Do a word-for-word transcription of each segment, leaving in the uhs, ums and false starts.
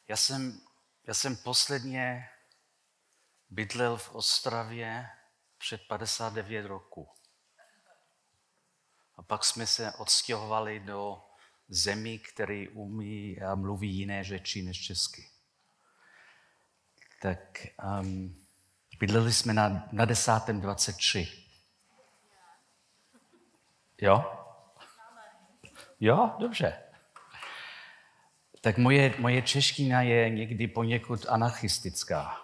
Já jsem, já jsem posledně bydlel v Ostravě před padesát devět roků. A pak jsme se odstěhovali do zemí, které umí a mluví jiné řeči než česky. Tak um, bydleli jsme na, na desátém dvacet tři. Jo? Jo, dobře. Tak moje, moje čeština je někdy poněkud anarchistická.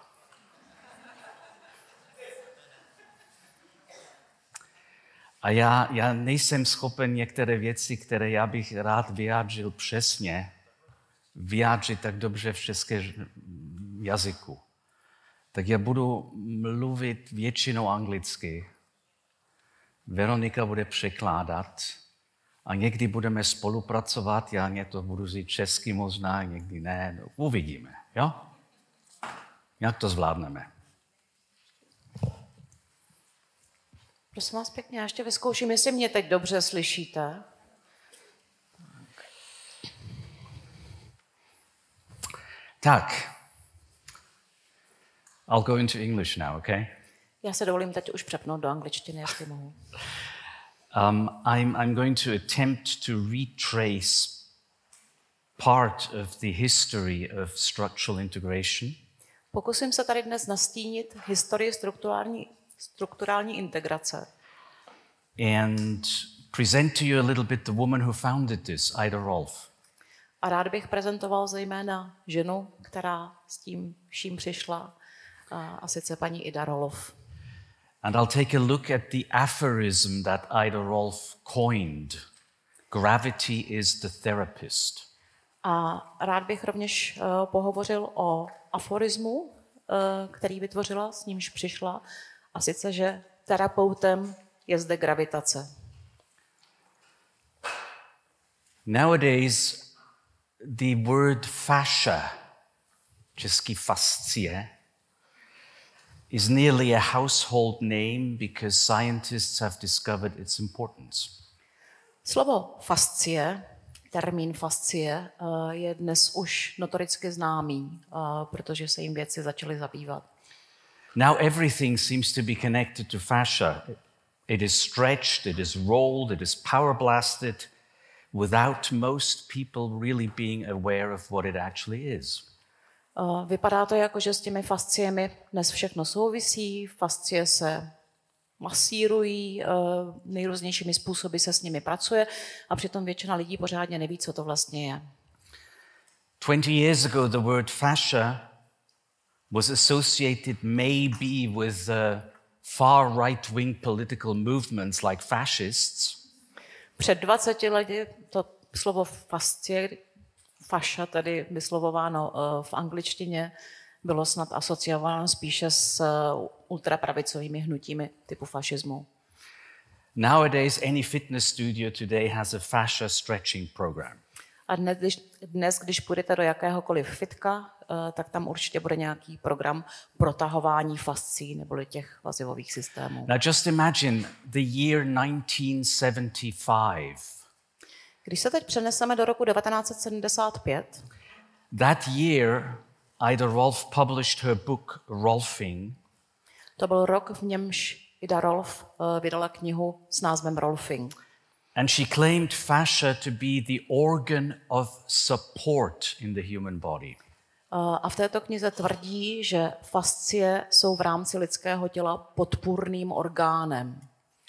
A já, já nejsem schopen některé věci, které já bych rád vyjádřil přesně, vyjádřit tak dobře v českém jazyku. Tak já budu mluvit většinou anglicky. Veronika bude překládat a někdy budeme spolupracovat. Já něco budu říct česky možná, někdy ne. No, uvidíme, jo? Jak to zvládneme? Prosím vás pěkně, já ještě vyzkouším, jestli mě teď dobře slyšíte. Tak. I'll go into English now, okay? Já se dovolím teď už přepnout do angličtiny, jestli mohu. Um, I'm, I'm going to attempt to retrace part of the history of structural integration. Pokusím se tady dnes nastínit historii strukturální, strukturální integrace. And present to you a little bit the woman who founded this, Ida Rolf. A rád bych prezentoval zejména ženu, která s tím vším přišla, a, a sice paní Ida Rolf. And I'll take a look at the aphorism that Ida Rolf coined. Gravity is the therapist. A rád bych rovněž uh, pohovořil o aforismu, uh, který vytvořila, s nímž přišla, a sice, že terapeutem je zde gravitace. Nowadays, the word fascia, český fascie, is nearly a household name because scientists have discovered its importance. Slovo fascie, termín fascie, uh, je dnes už notoricky známý, uh, protože se jim vědci začali zabývat. Now everything seems to be connected to fascia. It is stretched, it is rolled, it is power blasted, without most people really being aware of what it actually is. Uh, vypadá to jako, že s těmi fasciemi dnes všechno souvisí, fascie se masírují, uh, nejrůznějšími způsoby se s nimi pracuje a přitom většina lidí pořádně neví, co to vlastně je. Twenty years ago, the word fascia was associated maybe with uh, far right-wing political movements like fascists. Před dvaceti lety to slovo fascie, fascia, tedy vyslovováno uh, v angličtině, bylo snad asociováno spíše s uh, ultrapravicovými hnutími typu fašismu. Nowadays, any fitness studio today has a fascia stretching program. A dnes, když, dnes, když půjdete do jakéhokoliv fitka, uh, tak tam určitě bude nějaký program protahování fascí neboli těch vazivových systémů. Now just imagine the year nineteen seventy-five. Když se teď přeneseme do roku devatenáct set sedmdesát pět, That year, Ida Rolf published her book Rolfing. to byl rok, v němž Ida Rolf uh, vydala knihu s názvem Rolfing. And she claimed fascia to be the organ of support in the human body. Uh, a v této knize tvrdí, že fascie jsou v rámci lidského těla podpůrným orgánem.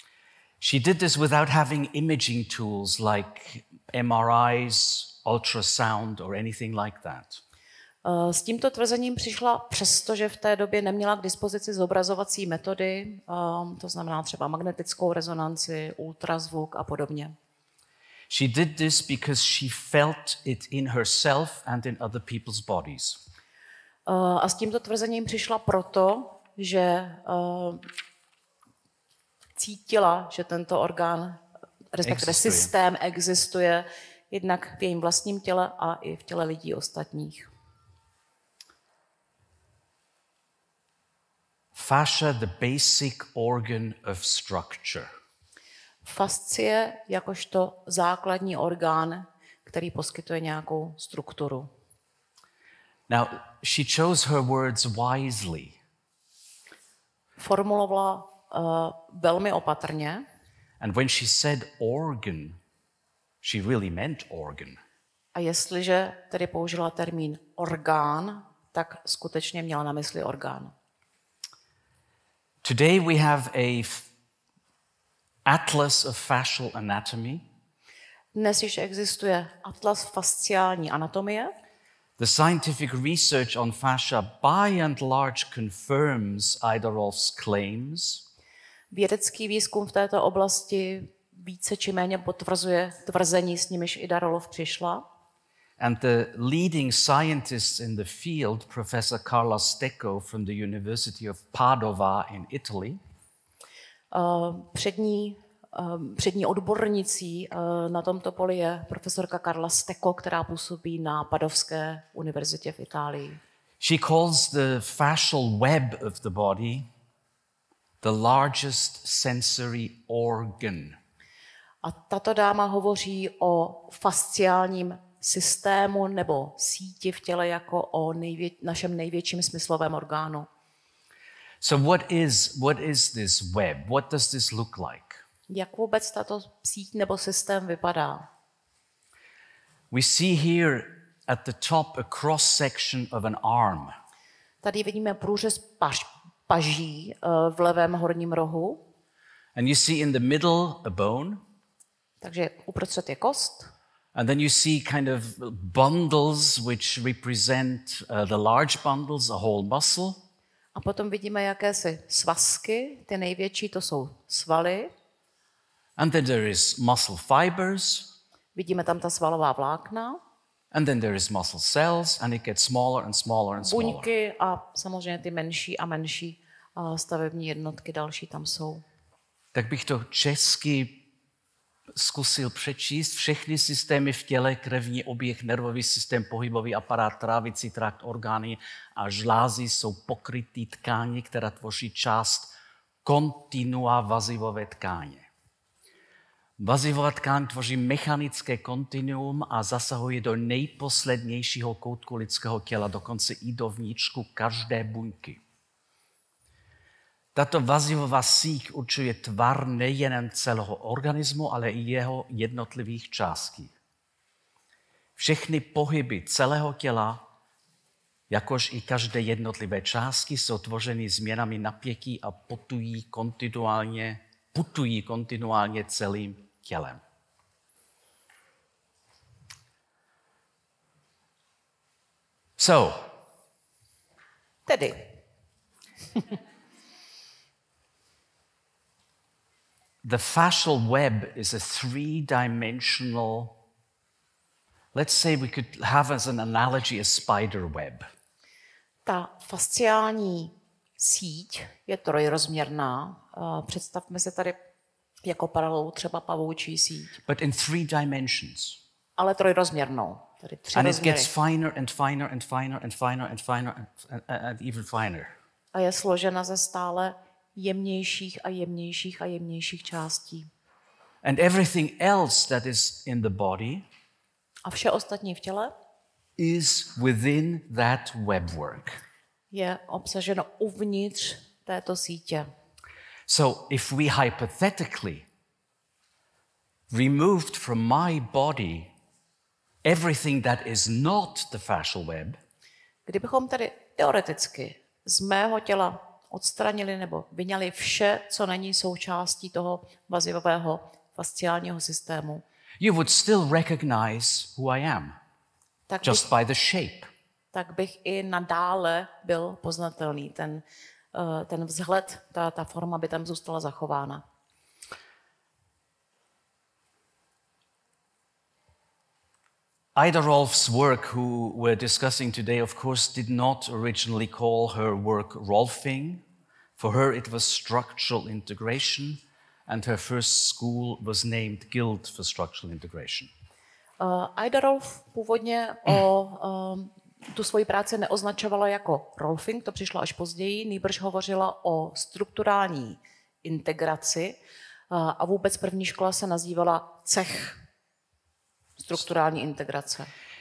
She did this without having imaging tools like M R Is, ultrasound, or anything like that. Uh, s tímto tvrzením přišla přesto, že v té době neměla k dispozici zobrazovací metody, um, to znamená třeba magnetickou rezonanci, ultrazvuk a podobně. She did this because she felt it in herself and in other people's bodies. Uh, a s tímto tvrzením přišla proto, že uh, cítila, že tento orgán, respektive Existuje. systém existuje jednak v jejím vlastním těle a i v těle lidí ostatních. Fascia, the basic organ of structure. Fascie jakožto základní orgán, který poskytuje nějakou strukturu. Now, she chose her words wisely. Formulovala uh, velmi opatrně. And when she said organ, she really meant organ. A jestliže tedy použila termín orgán, tak skutečně měla na mysli orgán. Today we have a f- atlas of fascial anatomy. Dnes již existuje atlas fasciální anatomie. The scientific research on fascia by and large confirms Eidorolf's claims. Vědecký výzkum v této oblasti více či méně potvrzuje tvrzení, s nimiž Ida Rolf přišla. And the leading scientists in the field, Professor Carla Stecco from the University of Padova in Italy, Uh, přední, uh, přední odbornicí uh, na tomto poli je profesorka Carla Stecco, která působí na Padovské univerzitě v Itálii. she calls the fascial web of the body the largest sensory organ. A tato dáma hovoří o fasciálním systému nebo síti v těle jako o nejvě- našem největším smyslovém orgánu. So what is, what is this web? What does this look like? Jak vůbec tato síť nebo systém vypadá? We see here at the top a cross section of an arm. Tady vidíme průřez paž, paží uh, v levém horním rohu, And you see in the middle a bone. takže uprostřed je kost. And then you see kind of bundles which represent uh, the large bundles, a whole muscle. A potom vidíme jakési svazky, ty největší to jsou svaly. And then there is muscle fibers. Vidíme tam ta svalová vlákna, And then there is muscle cells, and it gets smaller and smaller and smaller. buňky a samozřejmě ty menší a menší uh, stavební jednotky další tam jsou. Tak bych to česky zkusil přečíst. Všechny systémy v těle, krevní oběh, nervový systém, pohybový aparát, trávicí trakt, orgány a žlázy jsou pokrytý tkáně, která tvoří část kontinua vazivové tkáně. Vazivová tkáň tvoří mechanické kontinuum a zasahuje do nejposlednějšího koutku lidského těla, dokonce i do vnitřku každé buňky. Tato vazivová síť určuje tvar nejen celého organismu, ale i jeho jednotlivých částí. Všechny pohyby celého těla, jakož i každé jednotlivé části, jsou tvořeny změnami napětí a putují kontinuálně, putují kontinuálně celým tělem. So, Tedy, the fascial web is a three-dimensional, let's say we could have as an analogy a spider web. ta fasciální síť je trojrozměrná. Uh, Představme si tady jako paralelu třeba pavoučí síť, But in three dimensions. ale trojrozměrnou. Tady tři And it rozměry. gets finer and finer and finer and finer and finer and, and, and even finer. A je složena ze stále jemnějších a jemnějších a jemnějších částí. And everything else that is in the body A vše ostatní v těle is within that webwork. je obsaženo uvnitř této sítě. So if we hypothetically removed from my body everything that is not the fascial web, Kdybychom tedy teoreticky z mého těla odstranili nebo vyňali vše, co není součástí toho vazivového fasciálního systému, you would still recognize who I am, tak bych, just by the shape. tak bych i nadále byl poznatelný. Ten, eh, ten vzhled, ta, ta forma by tam zůstala zachována. Ida Rolf's work, who we're discussing today, of course, did not originally call her work Rolfing. For her, it was structural integration, and her first school was named Guild for Structural Integration. Uh, Ida Rolf původně o, um, tu svoji práci neoznačovala jako Rolfing, to přišlo až později, nýbrž hovořila o strukturální integraci uh, a vůbec první škola se nazývala Cech strukturální integrace.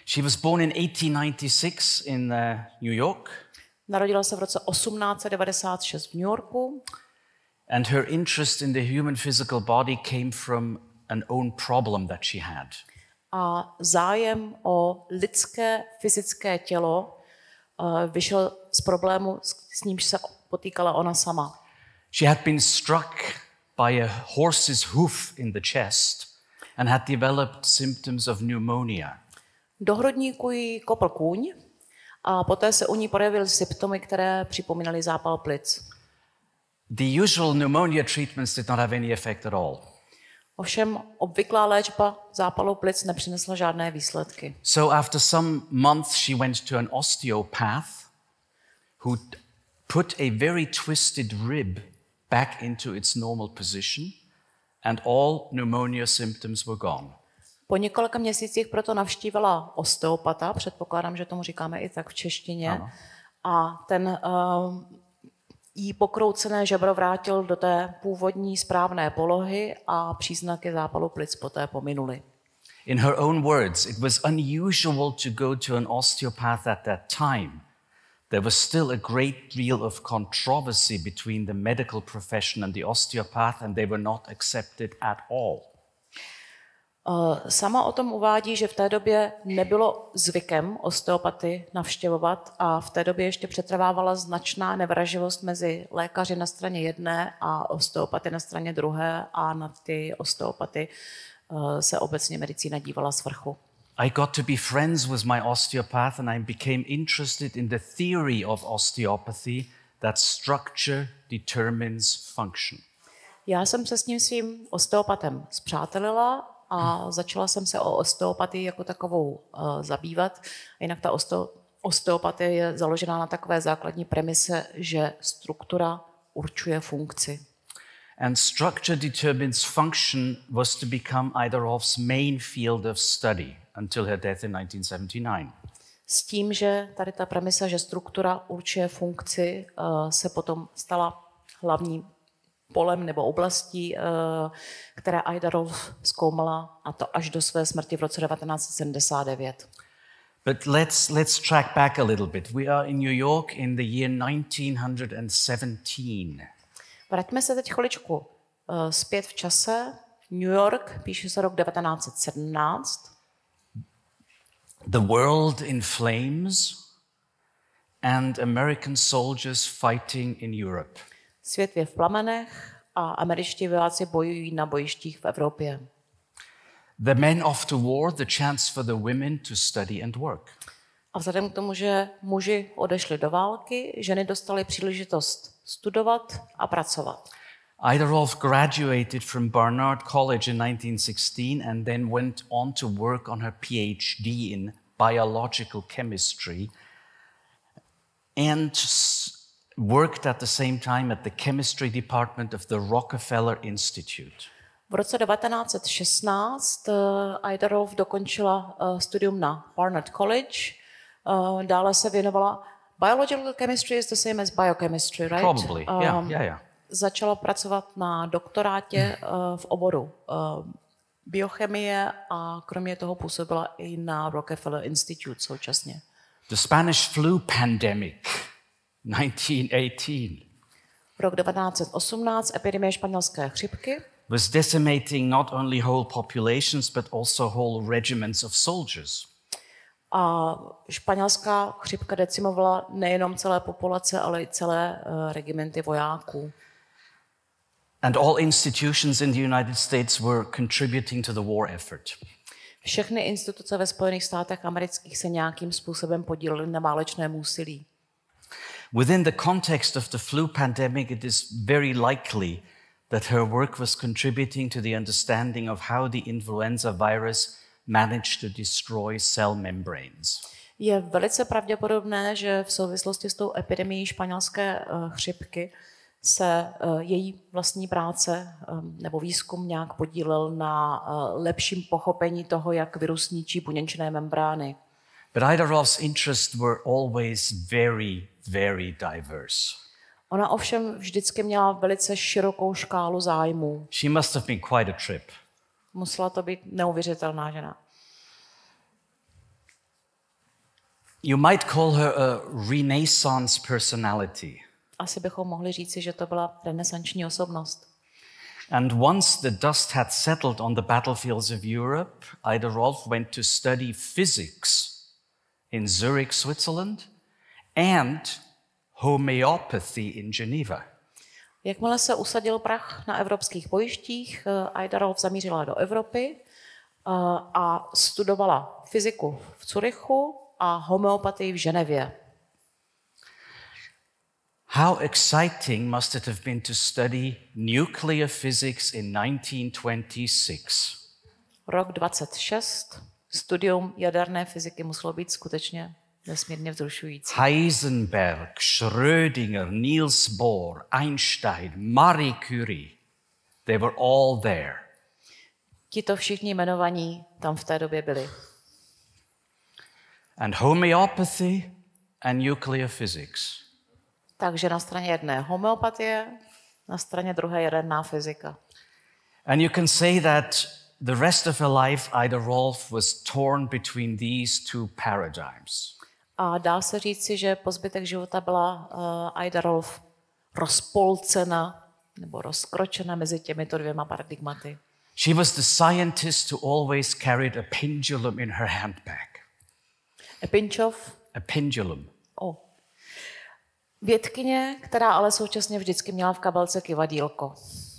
She was born in eighteen ninety-six in uh, New York. Narodila se v roce osmnáct set devadesát šest v New Yorku. And her interest in the human physical body came from an own problem that she had. A zájem o lidské fyzické tělo uh, vyšel z problému, s, s nímž se potýkala ona sama. She had been struck by a horse's hoof in the chest and had developed symptoms of pneumonia. Do hrudníku jí kopl kůň a poté se u ní projevily symptomy, které připomínaly zápal plic. The usual pneumonia treatments did not have any effect at all. Ovšem obvyklá léčba zápalu plic nepřinesla žádné výsledky. So after some months she went to an osteopath who put a very twisted rib back into its normal position and all pneumonia symptoms were gone. Po několika měsících proto navštívila osteopata, předpokládám, že tomu říkáme i tak v češtině, Ano. a ten uh, jí pokroucené žebro vrátil do té původní správné polohy a příznaky zápalu plic poté pominuly. In her own words, it was unusual to go to an osteopath at that time. There was still a great deal of controversy between the medical profession and the osteopath, and they were not accepted at all. Sama o tom uvádí, že v té době nebylo zvykem osteopaty navštěvovat a v té době ještě přetrvávala značná nevraživost mezi lékaři na straně jedné a osteopaty na straně druhé a na ty osteopaty se obecně medicína dívala z vrchu. I got to be friends with my osteopath and I became interested in the theory of osteopathy that structure determines function. Já jsem se s ním svým osteopatem spřátelila a začala jsem se o osteopatii jako takovou uh, zabývat. Jinak ta osteo- osteopatie je založená na takové základní premise, že struktura určuje funkci. And structure determines function was to become Eiderhoff's main field of study until her death in nineteen seventy-nine. S tím, že tady ta premisa, že struktura určuje funkci, uh, se potom stala hlavní polem nebo oblastí, které Eiderhoff zkoumala, a to až do své smrti v roce devatenáct set sedmdesát devět. But let's, let's track back a little bit. We are in New York in the year nineteen seventeen. Vraťme se teď chviličku zpět v čase. New York, píše se rok devatenáct set sedmnáct. The world in flames and American soldiers fighting in Europe. Svět je v plamenech a američtí vojáci bojují na bojištích v Evropě. The men off to war, the chance for the women to study and work. A vzhledem k tomu, že muži odešli do války, ženy dostaly příležitost studovat a pracovat. Eiderhoff graduated from Barnard College in nineteen sixteen and then went on to work on her PhD in biological chemistry and worked at the same time at the chemistry department of the Rockefeller Institute. V roce devatenáct set šestnáct uh, Eiderhoff dokončila uh, studium na Barnard College. Uh, dále se věnovala biological chemistry is the same as biochemistry, right? Probably, Um, yeah, yeah, yeah. Začala pracovat na doktorátě uh, v oboru uh, biochemie a kromě toho působila i na Rockefeller Institute současně. The Spanish flu pandemic, nineteen eighteen. Rok devatenáct set osmnáct, epidemie španělské chřipky, was decimating not only whole populations but also whole regiments of soldiers. a španělská chřipka decimovala nejenom celé populace, ale i celé uh, regimenty vojáků. And all institutions in the United States were contributing to the war effort. Všechny instituce ve Spojených státech amerických se nějakým způsobem podílely na válečném úsilí. Within the context of the flu pandemic, it is very likely that her work was contributing to the understanding of how the influenza virus managed to destroy cell membranes. Je velice pravděpodobné, že v souvislosti s tou epidemií španělské uh, chřipky se uh, její vlastní práce um, nebo výzkum nějak podílel na uh, lepším pochopení toho, jak virus ničí buněčné membrány. But Eiderhoff's interests were always very, very diverse. Ona ovšem vždycky měla velice širokou škálu zájmů. She must have been quite a trip. Musela to být neuvěřitelná žena. You might call her a Renaissance personality. Asi bychom mohli říci, že to byla renesanční osobnost. And once the dust had settled on the battlefields of Europe, Ida Rolf went to study physics in Zurich, Switzerland, and homeopathy in Geneva. Jakmile se usadil prach na evropských bojištích, Ida Rolf zamířila do Evropy a studovala fyziku v Curychu a homeopatii v Ženevě. How exciting must it have been to study nuclear physics in nineteen twenty-six. Rok dvacet šest, studium jaderné fyziky muselo být skutečně nesmírně vzrušující. Heisenberg, Schrödinger, Niels Bohr, Einstein, Marie Curie, they were all there. Tito všichni jmenovaní tam v té době byli. And homeopathy and nuclear physics. Takže na straně jedné homeopatie, na straně druhé jaderná fyzika. And you can say that the rest of her life, Ida Rolf was torn between these two paradigms. A dá se říci, že po zbytek života byla uh, Ida Rolf rozpolcena nebo rozkročena mezi těmito dvěma paradigmaty. She was the scientist who always carried a pendulum in her handbag. A pinch of? A pendulum. Oh. Vědkyně, která ale současně vždycky měla v kabelce kivadílko.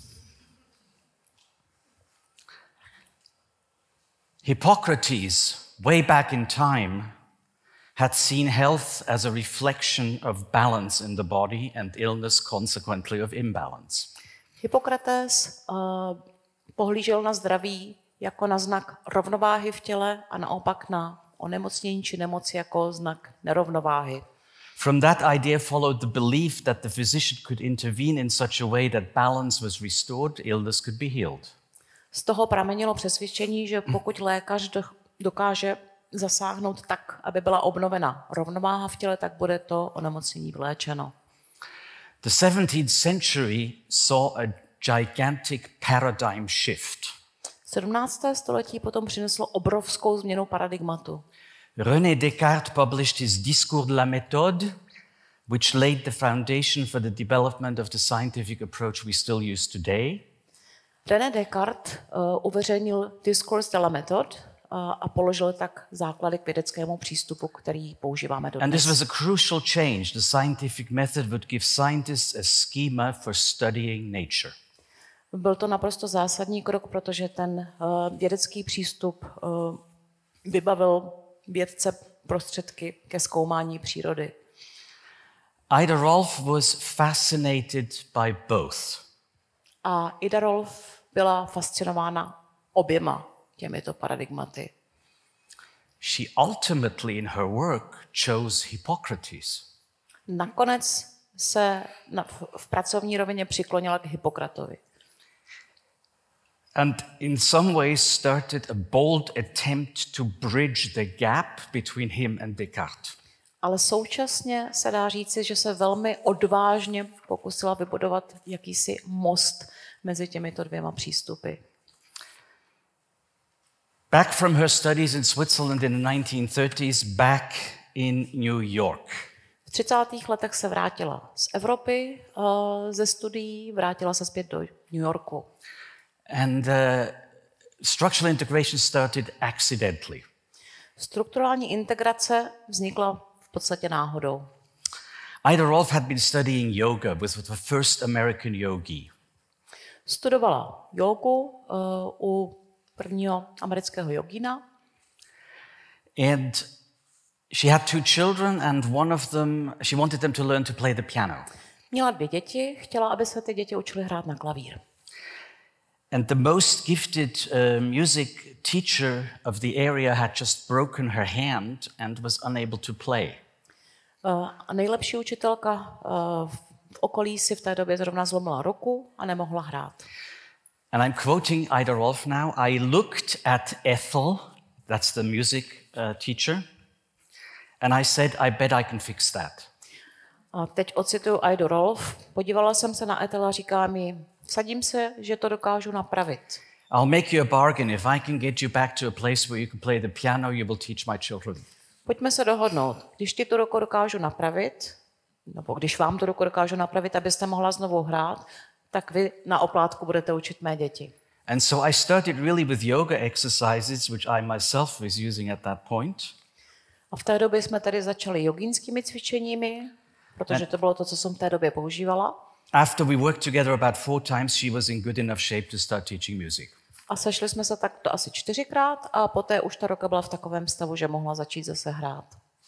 Hippocrates, way back in time, had seen health as a reflection of balance in the body and illness consequently of imbalance. Hippokrates uh, pohlížel na zdraví jako na znak rovnováhy v těle a naopak na onemocnění či nemoc jako znak nerovnováhy. From that idea followed the belief that the physician could intervene in such a way that balance was restored, illness could be healed. Z toho pramenilo přesvědčení, že pokud lékař dokáže zasáhnout tak, aby byla obnovena rovnováha v těle, tak bude to onemocnění vyléčeno. The seventeenth century saw a gigantic paradigm shift. sedmnácté století potom přineslo obrovskou změnu paradigmatu. René Descartes published his Discours de la méthode, which laid the foundation for the development of the scientific approach we still use today. René Descartes uh, uveřejnil Discours de la méthode uh, a položil tak základy k vědeckému přístupu, který používáme dodnes. And this was a crucial change. The scientific method would give scientists a schema for studying nature. Byl to naprosto zásadní krok, protože ten uh, vědecký přístup uh, vybavil vědce prostředky ke zkoumání přírody. Ida Rolf was fascinated by both. A Ida Rolf byla fascinována oběma těmito paradigmaty. She ultimately in her work chose Hippocrates. Nakonec se na, v, v pracovní rovině přiklonila k Hippokratovi. And in some ways started a bold attempt to bridge the gap between him and Descartes. Ale současně se dá říci, že se velmi odvážně pokusila vybudovat jakýsi most mezi těmito dvěma přístupy. Back from her studies in Switzerland in the nineteen thirties, back in New York. V třicátých letech se vrátila z Evropy uh, ze studií, vrátila se zpět do New Yorku. And uh, structural integration started accidentally. Strukturální integrace vznikla v podstatě náhodou. Ida Rolf had been studying yoga with the first American yogi. Studovala jógu uh, u prvního amerického jogína. And she had two children and one of them, she wanted them to learn to play the piano. Měla dvě děti, chtěla, aby se ty děti učily hrát na klavír. And the most gifted uh, music teacher of the area had just broken her hand and was unable to play. Uh, a nejlepší učitelka uh, v okolí si v té době zrovna zlomila ruku a nemohla hrát. And I'm quoting Ida Rolf now. I looked at Ethel, that's the music uh, teacher, and I said, I bet I can fix that. A teď ocituju Idu Rolf. Podívala jsem se na Ethel a říká mi, vsadím se, že to dokážu napravit. I'll make you a bargain. If I can get you back to a place where you can play the piano, you will teach my children. Pojďme se dohodnout. Když ti tu ruku dokážu napravit, nebo když vám tu ruku dokážu napravit, abyste mohla znovu hrát, tak vy na oplátku budete učit mé děti. And so I started really with yoga exercises, which I myself was using at that point. A v té době jsme tady začali jogínskými cvičeními, protože to bylo to, co jsem v té době používala. After we worked together about four times, she was in good enough shape to start teaching music. A sešli jsme se takto asi čtyřikrát a poté už ta ruka byla v takovém stavu, že mohla začít zase hrát.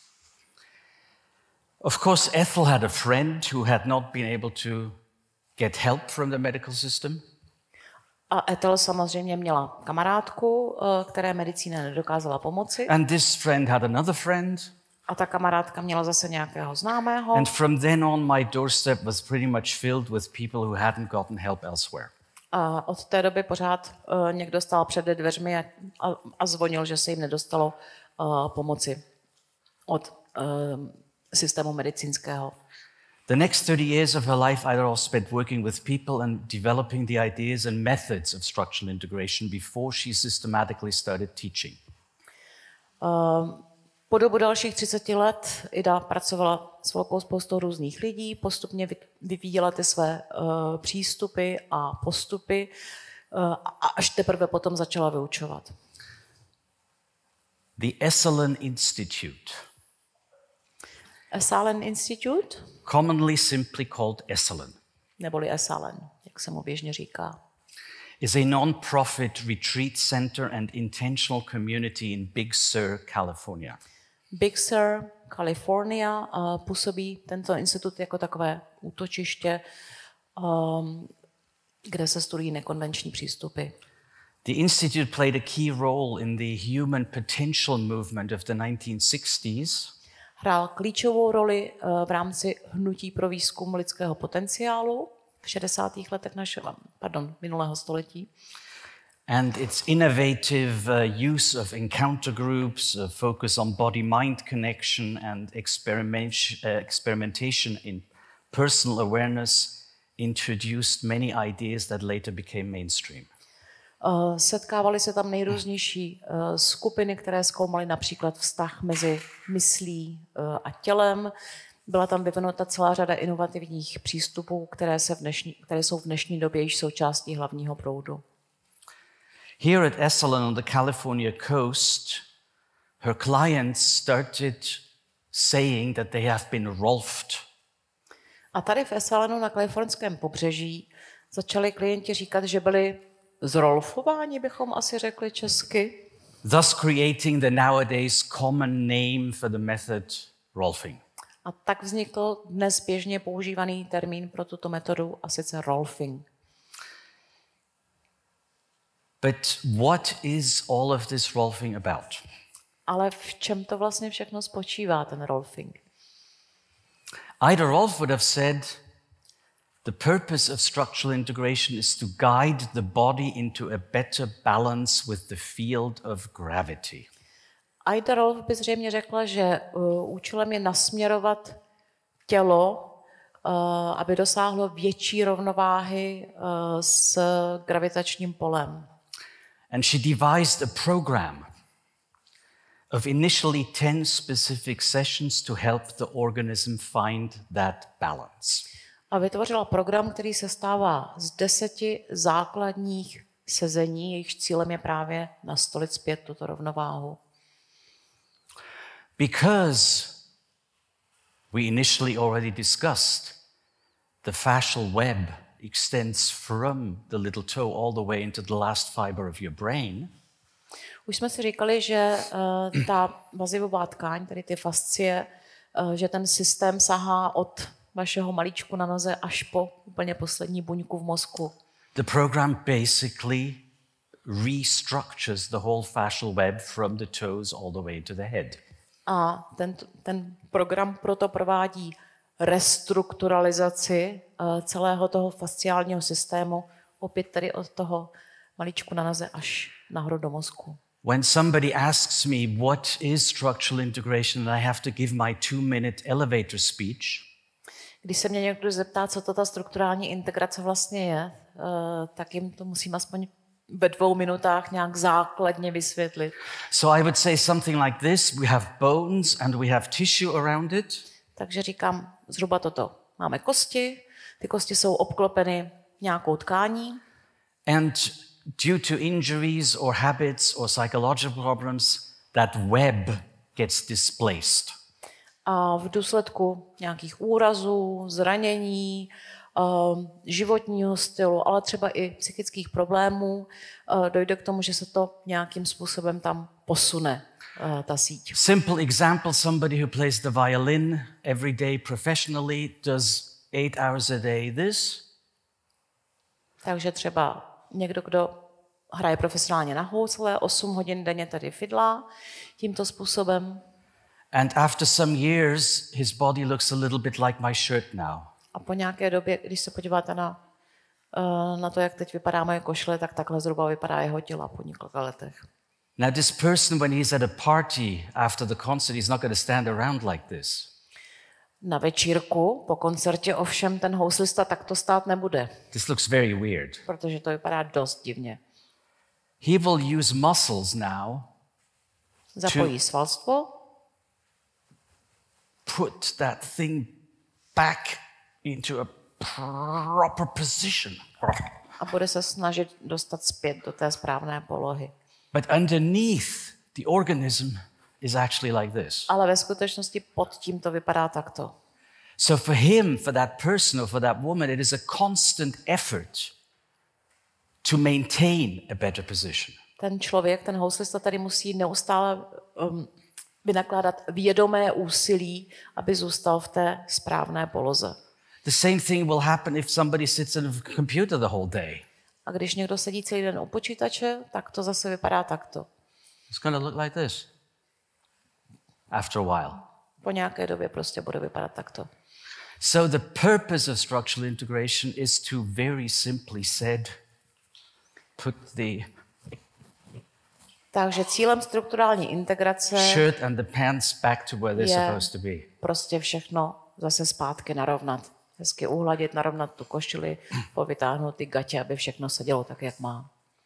Of course, Ethel had a friend who had not been able to get help from the medical system. A Ethel samozřejmě měla kamarádku, které medicína nedokázala pomoci. And this friend had another friend. A ta kamarádka měla zase nějakého známého. And from then on, my doorstep was pretty much filled with people who hadn't gotten help elsewhere. A od té doby pořád uh, někdo stál před dveřmi a, a, a zvonil, že se jim nedostalo uh, pomoci od uh, systému medicínského. The next thirty years of her life I all spent working with people and developing the ideas and methods of structural integration before she systematically started teaching. Uh, po dobu dalších třiceti let Ida pracovala s velkou spoustou různých lidí, postupně vyvíjela ty své uh, přístupy a postupy uh, a až teprve potom začala vyučovat. The Esalen Institute, Esalen Institute, commonly simply called Esalen, neboli Esalen, jak se mu běžně říká, is a non-profit retreat center and intentional community in Big Sur, California. Big Sur, Kalifornia, uh, působí tento institut jako takové útočiště, um, kde se studují nekonvenční přístupy. The institute played a key role in the human potential movement of the nineteen sixties. Hrál klíčovou roli uh, v rámci hnutí pro výzkum lidského potenciálu v šedesátých letech našeho, pardon, minulého století. And its innovative uh, use of encounter groups, uh, focus on body-mind connection and experimentation, uh, experimentation in personal awareness introduced many ideas that later became mainstream. Uh, setkávaly se tam nejrůznější uh, skupiny, které zkoumaly například vztah mezi myslí uh, a tělem. Byla tam vyvinuta celá řada inovativních přístupů, které, se v dnešní, které jsou v dnešní době již součástí hlavního proudu. Here at Esalen on the California coast, her clients started saying that they have been rolfed. A tady v Esalenu na kalifornském pobřeží začali klienti říkat, že byli zrolfováni, bychom asi řekli česky. Thus creating the nowadays common name for the method rolfing. A tak vznikl dnes běžně používaný termín pro tuto metodu, a sice rolfing. But what is all of this rolfing about? Ale v čem to vlastně všechno spočívá, ten rolfing? Ida Rolf would have said, the purpose of structural integration is to guide the body into a better balance with the field of gravity. Ida Rolf by zřejmě řekla, že uh, účelem je nasměrovat tělo, uh, aby dosáhlo větší rovnováhy uh, s gravitačním polem. And she devised a program of initially ten specific sessions to help the organism find that balance. A vytvořila program, který se stává z deseti základních sezení, jejichž cílem je právě nastolit zpět tuto rovnováhu. Because we initially already discussed the fascial web extends from the little toe all the way into the last fiber of your brain. Už jsme si říkali, že uh, ta vazivová tkáň, tedy ty fascie, uh, že ten systém sahá od vašeho malíčku na noze až po úplně poslední buňku v mozku. The program basically restructures the whole fascial web from the toes all the way to the head. A ten, ten program proto provádí restrukturalizaci uh, celého toho fasciálního systému, opět tedy od toho malíčku na noze až nahoru do mozku. When somebody asks me what is structural integration and I have to give my two-minute elevator speech, když se mě někdo zeptá, co to ta strukturální integrace vlastně je, uh, tak jim to musím aspoň ve dvou minutách nějak základně vysvětlit. So I would say something like this: we have bones and we have tissue around it. Takže říkám zhruba toto. Máme kosti, ty kosti jsou obklopeny nějakou tkání. And due to injuries or habits or psychological problems, that web gets displaced. A v důsledku nějakých úrazů, zranění, životního stylu, ale třeba i psychických problémů, dojde k tomu, že se to nějakým způsobem tam posune, ta síť. Simple example, somebody who plays the violin every day professionally does eight hours a day this. Takže třeba někdo, kdo hraje profesionálně na housle, osm hodin denně tady fidlá tímto způsobem. And after some years, his body looks a little bit like my shirt now. A po nějaké době, když se podíváte na, na to, jak teď vypadá moje košile, tak takhle zhruba vypadá jeho tělo po několika letech. Now this person, when he's at a party after the concert, he's not going to stand around like this. Na večírku po koncertě ovšem ten houslista takto stát nebude. This looks very weird. Protože to vypadá dost divně. He will use muscles now. Zapojí svalstvo. Put that thing back into a proper position. A bude se snažit dostat zpět do té správné polohy. But underneath the organism is actually like this. Ale ve skutečnosti pod tím to vypadá takto. So for him, for that person or for that woman, it is a constant effort to maintain a better position. Ten člověk, ten houslista tady musí neustále um, vynakládat vědomé úsilí, aby zůstal v té správné poloze. The same thing will happen if somebody sits at a computer the whole day. A když někdo sedí celý den u počítače, tak to zase vypadá takto. It's going to look like this after a while. Po nějaké době prostě bude vypadat takto. So the purpose of structural integration is to very simply said put the Takže cílem strukturální integrace shirt and the pants back to where they're je supposed to be. prostě všechno zase zpátky narovnat. Hezky uhladit, narovnat tu košili, povytáhnout ty gatě, aby všechno sedělo tak, jak má.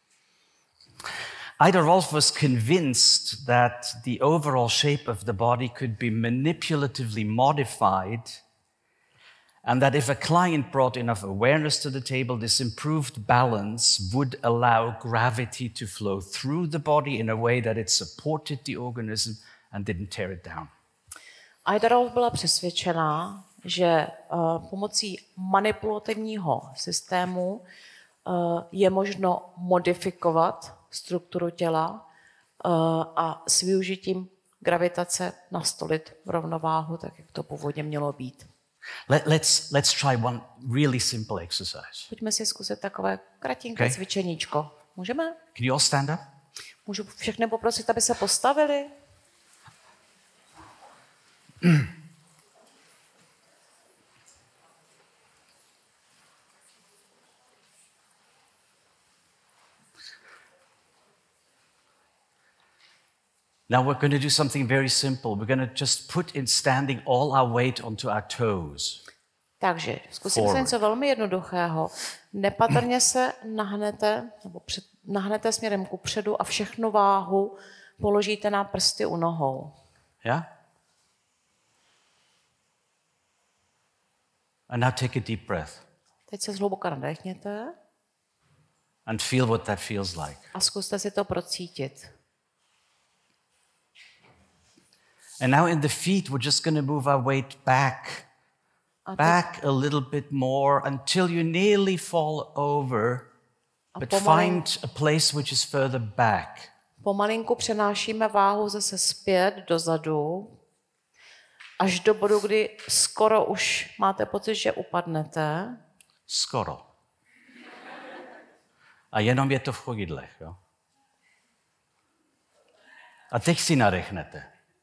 Ida Rolf was convinced that the overall shape of the body could be manipulatively modified, and that if a client brought enough awareness to the table, this improved balance would allow gravity to flow through the body in a way that it supported the organism and didn't tear it down. Ida Rolf byla přesvědčená, že uh, pomocí manipulativního systému uh, je možno modifikovat strukturu těla uh, a s využitím gravitace nastolit rovnováhu, tak jak to původně mělo být. Let, let's, let's try one really simple exercise. Pojďme si zkusit takové kratinké Okay. cvičeníčko. Můžeme? Can you all stand up? Můžu všechny poprosit, aby se postavili? Now we're going to do something very simple. We're going to just put in standing all our weight onto our toes. Takže zkusíme se něco velmi jednoduchého. Nepatrně se nahnete, nebo před, nahnete směrem kupředu a všechnu váhu položíte na prsty u nohou. Yeah? And now take a deep breath Teď se zhluboka nadechněte and feel what that feels like. a zkuste si to procítit. And now in the feet, we're just going to move our weight back, A teď, back a little bit more until you nearly fall over, but pomalu- find a place which is further back. pomalinku přenášíme váhu zase zpět dozadu, až do bodu, kdy skoro už máte pocit, že upadnete. Skoro. A jenom je to v chodidlech. Jo? A teď si nadechnete.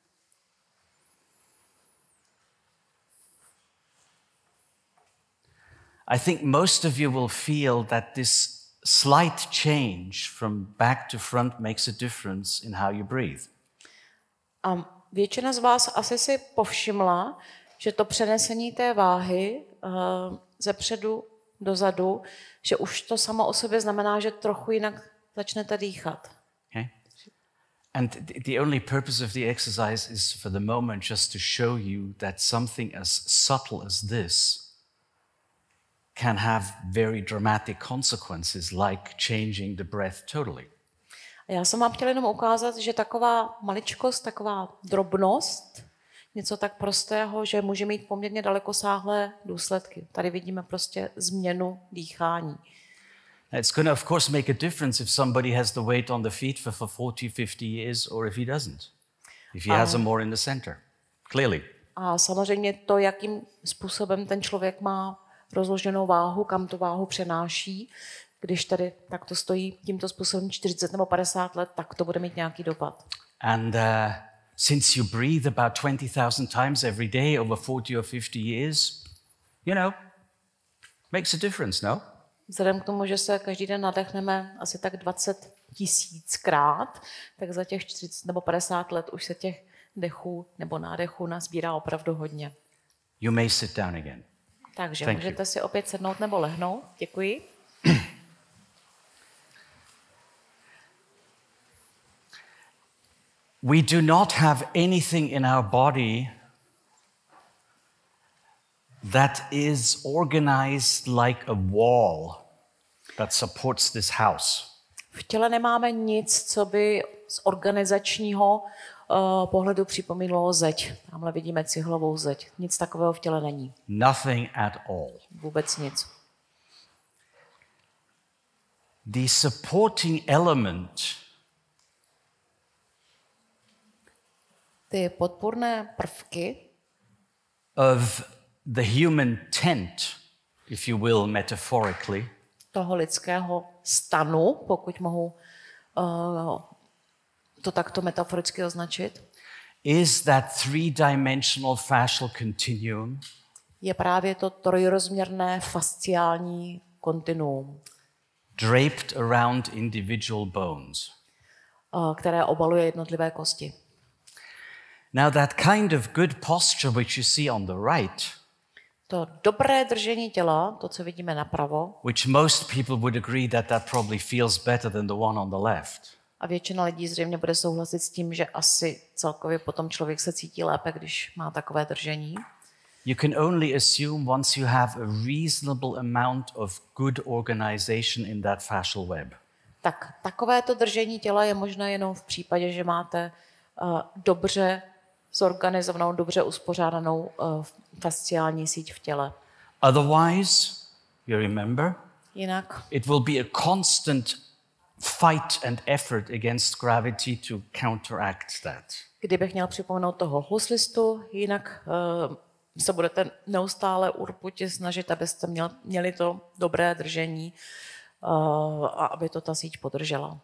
I think most of you will feel that this slight change from back to front makes a difference in how you breathe. A většina z vás asi si povšimla, že to přenesení té váhy uh, ze předu dozadu, že už to samo o sobě znamená, že trochu jinak začnete dýchat. Okay? And the only purpose of the exercise is for the moment just to show you that something as subtle as this can have very dramatic consequences, like changing the breath totally. A já jsem vám chtěla jenom ukázat, že taková maličkost, taková drobnost, něco tak prostého, že může mít poměrně dalekosáhlé důsledky. Tady vidíme prostě změnu dýchání. It's going to, of course, make a difference if somebody has the weight on the feet for, for forty, fifty years or if he doesn't. If he has them more in the center, clearly. A samozřejmě to, jakým způsobem ten člověk má rozloženou váhu, kam tu váhu přenáší, když tady takto stojí tímto způsobem čtyřicet nebo padesát let, tak to bude mít nějaký dopad. And uh, since you breathe about twenty thousand times every day over forty or fifty years, you know, makes a difference, no? Vzhledem k tomu, že se každý den nadechneme asi tak dvacet tisíckrát, tak za těch čtyřicet nebo padesát let už se těch dechů nebo nádechů nazbírá opravdu hodně. You may sit down again. Takže Thank můžete you. si opět sednout nebo lehnout. Děkuji. We do not have anything in our body that is organized like a wall that supports this house. V těle nemáme nic, co by z organizačního uh, pohledu připomínalo zeď. Tamhle vidíme cihlovou zeď. Nic takového v těle není. Nothing at all. Vůbec nic. The supporting element Ty podpůrné prvky of the human tent, if you will, metaphorically, toho lidského stanu, pokud mohu uh, to takto metaforicky označit, is that three-dimensional fascial continuum je právě to trojrozměrné fasciální kontinuum, draped around individual bones. uh, které obaluje jednotlivé kosti. Now, that kind of good posture which you see on the right, To dobré držení těla, to, co vidíme napravo, which most people would agree that that probably feels better than the one on the left, a většina lidí zřejmě bude souhlasit s tím, že asi celkově potom člověk se cítí lépe, když má takové držení. you can only assume once you have a reasonable amount of good organization in that fascial web. Tak takovéto držení těla je možné jenom v případě, že máte uh, dobře zorganizovanou, dobře uspořádanou uh, fasciální síť v těle. Otherwise, you remember, Jinak it will be a constant fight and effort against gravity to counteract that. kdybych měl připomenout toho huslistu, jinak uh, se budete neustále urputě snažit, abyste měl, měli to dobré držení uh, a aby to ta síť podržela.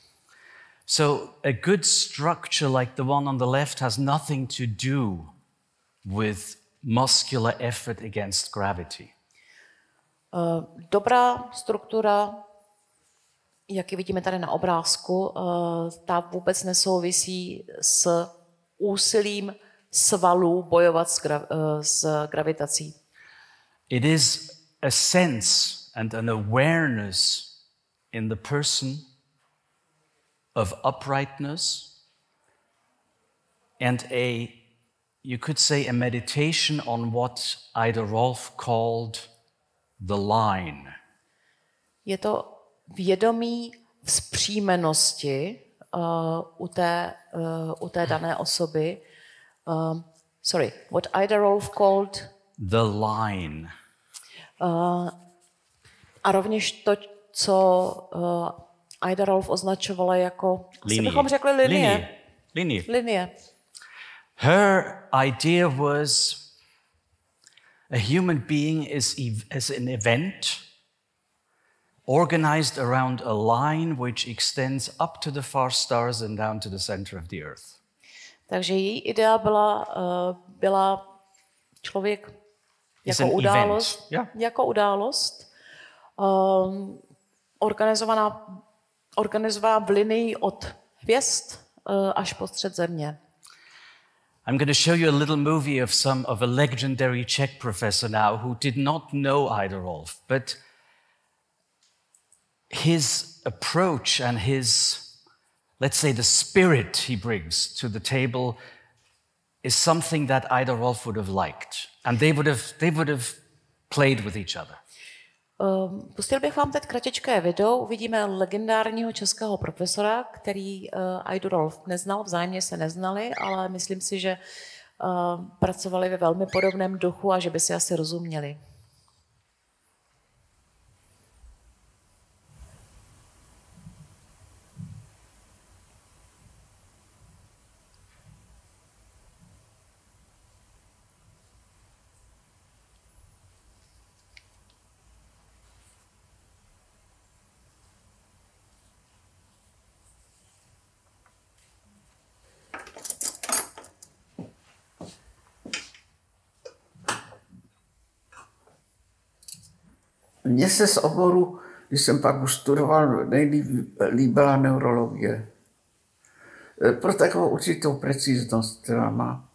So a good structure like the one on the left has nothing to do with muscular effort against gravity. Uh, dobrá struktura, jak ji vidíme tady na obrázku, uh, ta vůbec nesouvisí s úsilím svalů bojovat s, gra- uh, s gravitací. It is a sense and an awareness in the person of uprightness and a, you could say, a meditation on what Ida Rolf called the line. Je to vědomí vzpřímenosti uh, u, té, uh, u té dané osoby. Um, sorry, what Ida Rolf called The line. uh, a rovněž to, co uh, Ida Rolf označovala jako, asi bychom řekli linie. Linie. Linie. Linie. Her idea was a human being is ev- as an event organized around a line which extends up to the far stars and down to the center of the earth. Takže její idea byla, uh, byla člověk It's jako an událost, event. Yeah. jako událost um, organizovaná, organizovaná v linii od hvězd uh, až po střed země. I'm going to show you a little movie of some of a legendary Czech professor now who did not know Ida Rolf, but his approach and his, let's say, the spirit he brings to the table is something that Ida Rolf would have liked. And they would have, they would have played with each other. Um, pustil bych vám teď kratičké video. Uvidíme legendárního českého profesora, který uh, Idu Rolf neznal, vzájemně se neznali, ale myslím si, že uh, pracovali ve velmi podobném duchu a že by si asi rozuměli. Mně se z oboru, když jsem pak už studoval, nejlíp líbila neurologie. Pro takovou určitou preciznost, která má.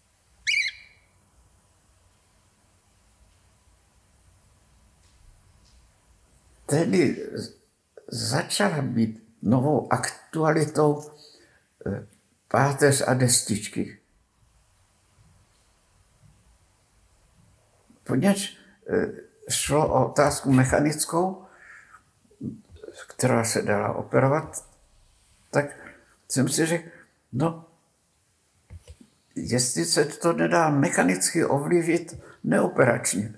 Tedy začala být novou aktualitou páteř a destičky. Poněvadž šlo o otázku mechanickou, která se dala operovat, tak jsem si řekl, no, jestli se to nedá mechanicky ovlivnit neoperačně.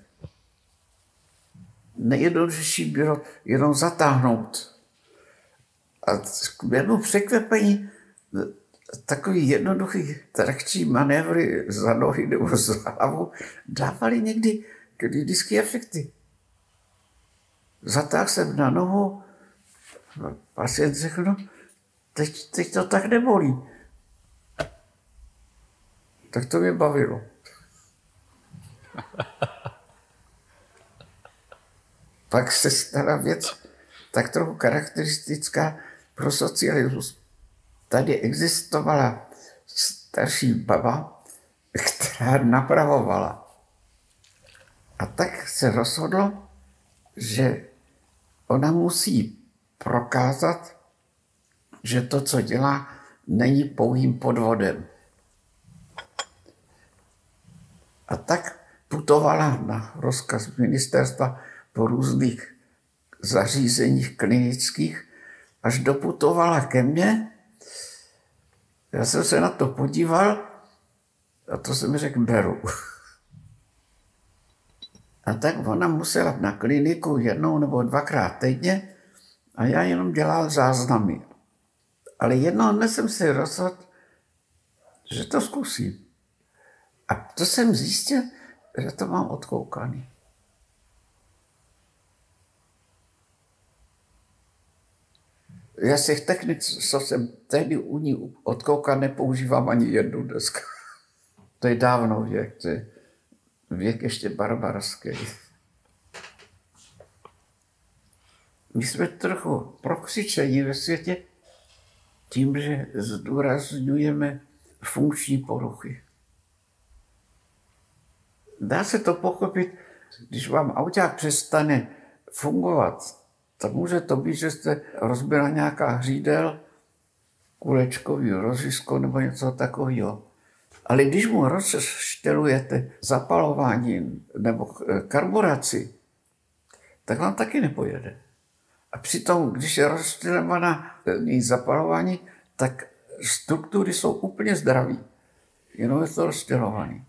Nejjednodušší bylo jenom zatáhnout. A k mému překvapení takový jednoduchý trakční manévry za nohy nebo za hlavu dávali někdy klinické efekty. Zatáhl jsem na nohu, pacient řekl, no, teď, teď to tak nebolí. Tak to mě bavilo. Pak se stala věc tak trochu charakteristická pro socialismus. Tady existovala starší baba, která napravovala. A tak se rozhodlo, že ona musí prokázat, že to, co dělá, není pouhým podvodem. A tak putovala na rozkaz ministerstva po různých zařízeních klinických, až doputovala ke mně. Já jsem se na to podíval a to jsem mi řekl, beru. A tak ona musela na kliniku jednou nebo dvakrát týdně a já jenom dělal záznamy. Ale jednoho dne jsem si rozhodl, že to zkusím. A to jsem zjistil, že to mám odkoukaný. Já z těch technik, co jsem tehdy u ní odkoukal, nepoužívám ani jednu dneska. To je dávno věk, to je věk ještě barbarský. My jsme trochu prokřičeni ve světě tím, že zdůrazňujeme funkční poruchy. Dá se to pochopit, když vám auták přestane fungovat, tak může to být, že jste rozbila nějaká hřídel, kulečkový rozžisko nebo něco takového. Ale když mu rozštelujete zapalování nebo karburaci, tak vám taky nepojede. A přitom, když je rozštelovaná zapalování, tak struktury jsou úplně zdraví. Jenom je to rozštelované.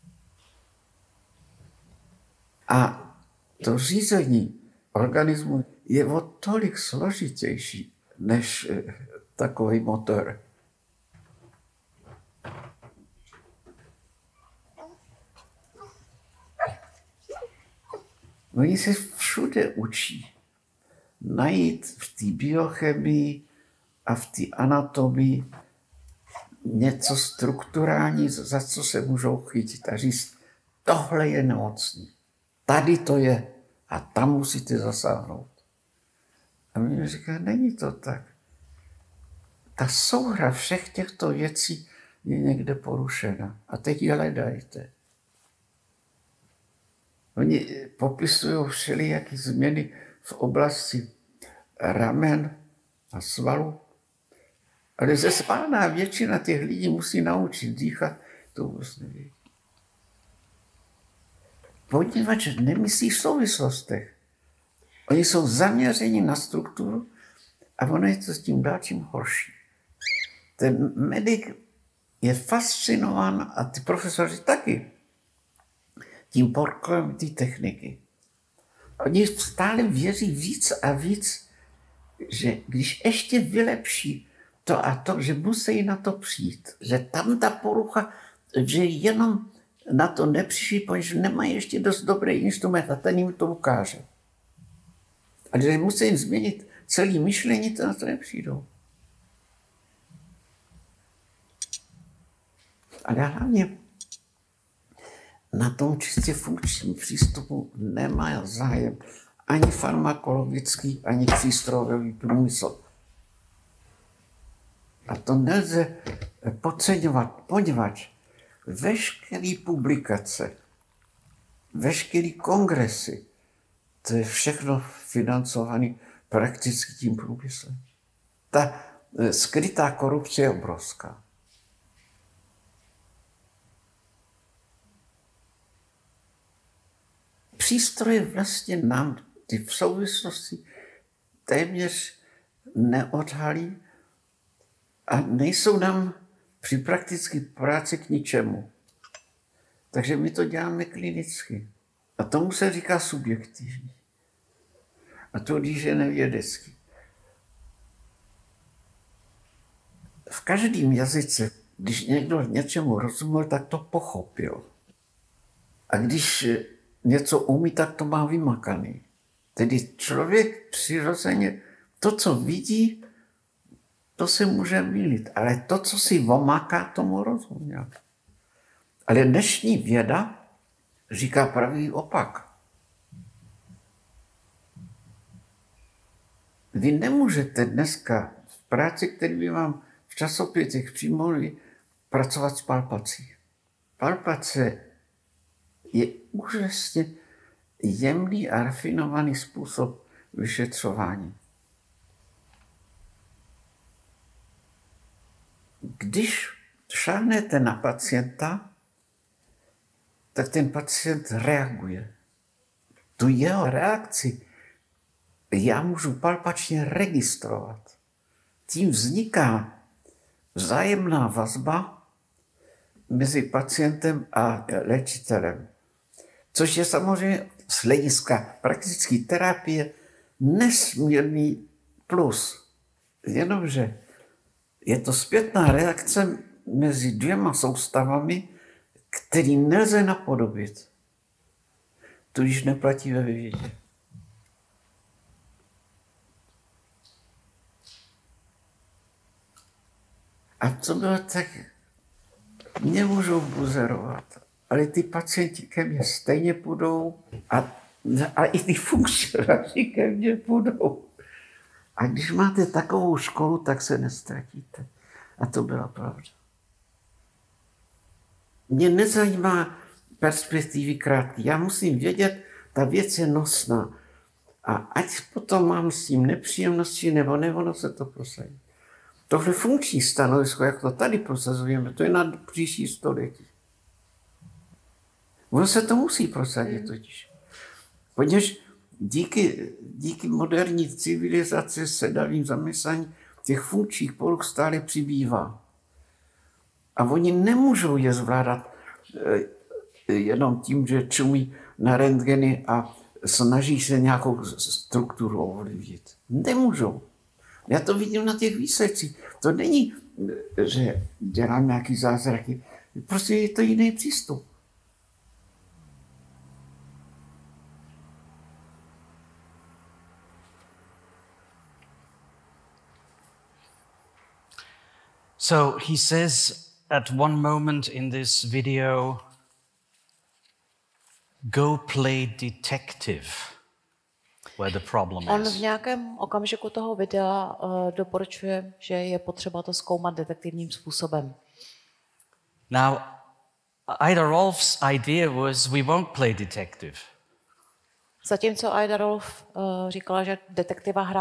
A to řízení organismu je o tolik složitější než takový motor. Oni se všude učí najít v té biochemii a v té anatomii něco strukturální, za co se můžou chytit a říct, tohle je nemocný, tady to je a tam musíte zasáhnout. A my říkáme, není to tak. Ta souhra všech těchto věcí je někde porušena. A teď ji hledajte. Oni popisují všelijaké změny v oblasti ramen a svalu. Ale ze spána většina těch lidí musí naučit dýchat, to vůbec neví. Poněvadž nemyslí v souvislostech. Oni jsou zaměřeni na strukturu a ono je to s tím dál čím horší. Ten medic je fascinován, a ty profesoři taky, tím pokrojem té techniky. Oni stále věří víc a víc, že když ještě vylepší to a to, že musí na to přijít, že tam ta porucha, že jenom na to nepřišli, protože nemají ještě dost dobrý instrument a ten jim to ukáže. A když musí změnit celé myšlení, to na to nepřijdou. Ale hlavně na tom čistě funkčním přístupu nemá zájem ani farmakologický, ani přístrojový průmysl. A to nelze podceňovat, poněvadž veškeré publikace, veškeré kongresy, to je všechno financované prakticky tím průmyslem. Ta skrytá korupce je obrovská. Přístroje vlastně nám ty v souvislosti téměř neodhalí a nejsou nám při praktické práci k ničemu. Takže my to děláme klinicky. A tomu se říká subjektivní. A to, když je nevědecký. V každém jazyce, když někdo něčemu rozuměl, tak to pochopil. A když něco umí, tak to má vymakaný. Tedy člověk přirozeně, to, co vidí, to se může mýlit. Ale to, co si omaká, tomu rozuměl. Ale dnešní věda říká pravý opak. Vy nemůžete dneska v práci, který by vám v časopisech přijmuli, pracovat s palpací. Palpace je úžasně jemný a rafinovaný způsob vyšetřování. Když šáhnete na pacienta, tak ten pacient reaguje. Tu jeho reakci já můžu palpačně registrovat. Tím vzniká vzájemná vazba mezi pacientem a léčitelem. Což je samozřejmě z hlediska praktické terapie nesmírný plus. Jenomže je to zpětná reakce mezi dvěma soustavami, který nelze napodobit. Tudíž neplatí ve vědě. A co bylo tak, mě můžou buzerovat, ale ty pacienti ke mně stejně půjdou a, a i ty funkcionáři ke mně půjdou. A když máte takovou školu, tak se nestratíte. A to byla pravda. Mě nezajímá perspektivy krátké. Já musím vědět, ta věc je nosná. A ať potom mám s tím nepříjemnosti, nebo ne, ono se to prosadí. Tohle funkční stanovisko, jak to tady prosazujeme, to je na příští století. Ono se to musí prosadit totiž. Poněž díky, díky moderní civilizaci se dalým zaměstnání těch funkčních poruch stále přibývá. A oni nemůžou je zvládat jenom tím, že čumí na rentgeny a snaží se nějakou strukturu ovlivnit. Nemůžou. Já to vidím na těch výsledcích. To není, že dělám nějaký zázraky. Prostě je to jiný přístup. So he says at one moment in this video, go play detective, where the problem On is. v nějakém okamžiku toho videa uh, doporučuje, že je potřeba to zkoumat detektivním způsobem. Now, Ida Rolf's idea was we won't play detective. Zatímco Ida Rolf uh, říkala, že detektiva hrát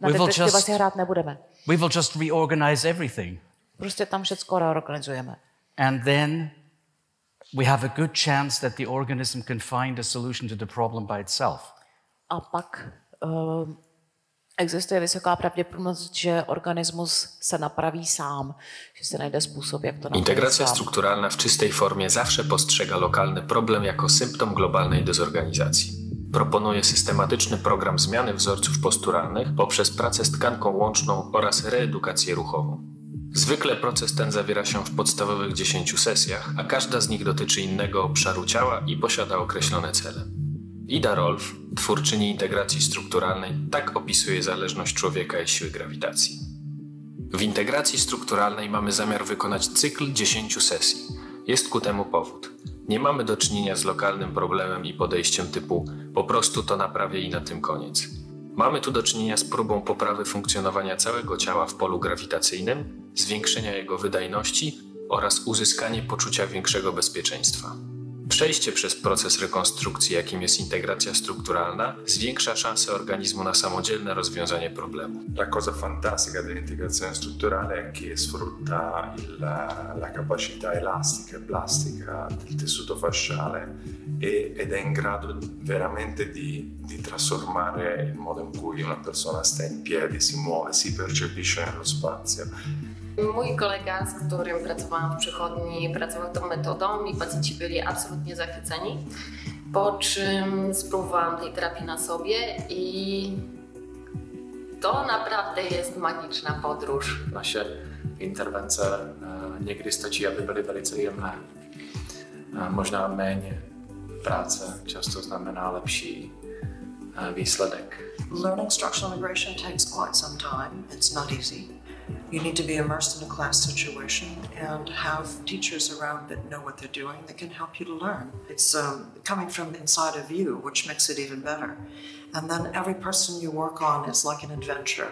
Na We will detektiva just- si hrát nebudeme. We will just reorganize everything. Prostě tam všecko reorganizujeme. And then we have a good chance that the organism can find a solution to the problem by itself. A pak uh, existuje vysoká pravděpodobnost, že organismus se napraví sám, že se najde způsob, jak to napravit Integracja sám. strukturalna w czystej formie zawsze postrzega lokalny problem jako symptom globalnej dezorganizacji. Proponuje systematyczny program zmiany wzorców posturalnych poprzez pracę z tkanką łączną oraz reedukację ruchową. Zwykle proces ten zawiera się w podstawowych dziesięciu sesjach, a każda z nich dotyczy innego obszaru ciała i posiada określone cele. Ida Rolf, twórczyni integracji strukturalnej, tak opisuje zależność człowieka i siły grawitacji. W integracji strukturalnej mamy zamiar wykonać cykl dziesięciu sesji. Jest ku temu powód. Nie mamy do czynienia z lokalnym problemem i podejściem typu po prostu to naprawię i na tym koniec. Mamy tu do czynienia z próbą poprawy funkcjonowania całego ciała w polu grawitacyjnym, zwiększenia jego wydajności oraz uzyskanie poczucia większego bezpieczeństwa. Przejście przez proces rekonstrukcji, jakim jest integracja strukturalna, zwiększa szanse organizmu na samodzielne rozwiązanie problemu. La cosa fantastica dell'integrazione strutturale è che sfrutta il, la capacità elastica e plastica del tessuto fasciale e, ed è in grado veramente di, di trasformare il modo in cui una persona sta in piedi, si muove, si percepisce nello spazio. Mój kolega, z którym pracowałam w przychodni, pracował tą metodą i pacjenci byli absolutnie zachwyceni, po czym spróbowałam tej terapii na sobie i to naprawdę jest magiczna podróż. Naše intervence někdy stačí, aby byly velice jemné. Možná méně práce často znamená lepší výsledek. Learning structural integration takes quite some time. It's not easy. You need to be immersed in a class situation and have teachers around that know what they're doing that can help you to learn. It's um, coming from inside of you, which makes it even better. And then every person you work on is like an adventure.